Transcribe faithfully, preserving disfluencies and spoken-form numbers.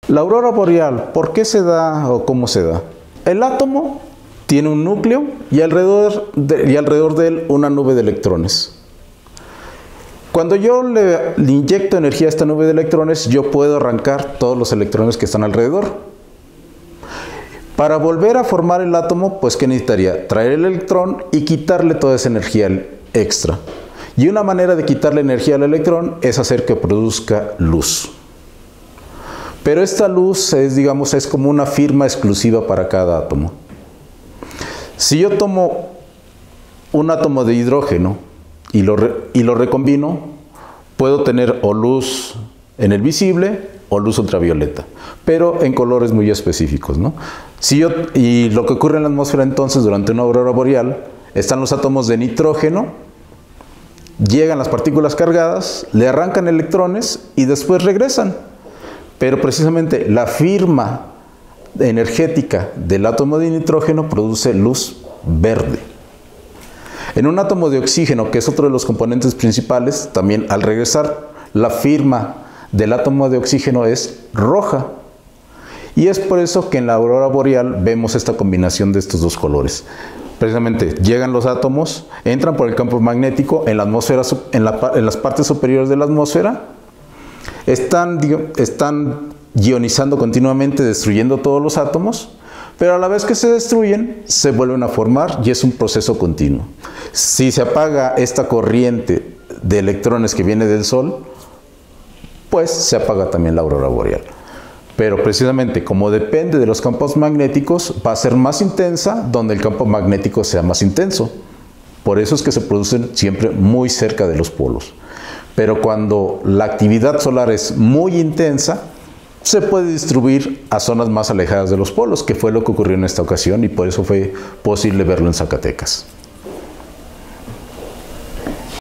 La aurora boreal, ¿por qué se da o cómo se da? El átomo tiene un núcleo y alrededor de, y alrededor de él una nube de electrones. Cuando yo le, le inyecto energía a esta nube de electrones, yo puedo arrancar todos los electrones que están alrededor. Para volver a formar el átomo, pues ¿qué necesitaría? Traer el electrón y quitarle toda esa energía extra. Y una manera de quitarle energía al electrón es hacer que produzca luz. Pero esta luz es, digamos, es como una firma exclusiva para cada átomo. Si yo tomo un átomo de hidrógeno y lo, re, y lo recombino, puedo tener o luz en el visible o luz ultravioleta, pero en colores muy específicos, ¿no? Si yo, y lo que ocurre en la atmósfera entonces durante una aurora boreal, están los átomos de nitrógeno, llegan las partículas cargadas, le arrancan electrones y después regresan. Pero precisamente la firma energética del átomo de nitrógeno produce luz verde. En un átomo de oxígeno, que es otro de los componentes principales, también al regresar la firma del átomo de oxígeno es roja. Y es por eso que en la aurora boreal vemos esta combinación de estos dos colores. Precisamente llegan los átomos, entran por el campo magnético en la atmósfera, en, la, en las partes superiores de la atmósfera, Están, están ionizando continuamente, destruyendo todos los átomos, pero a la vez que se destruyen, se vuelven a formar y es un proceso continuo. Si se apaga esta corriente de electrones que viene del Sol, pues se apaga también la aurora boreal. Pero precisamente como depende de los campos magnéticos, va a ser más intensa donde el campo magnético sea más intenso. Por eso es que se producen siempre muy cerca de los polos. Pero cuando la actividad solar es muy intensa, se puede distribuir a zonas más alejadas de los polos, que fue lo que ocurrió en esta ocasión y por eso fue posible verlo en Zacatecas.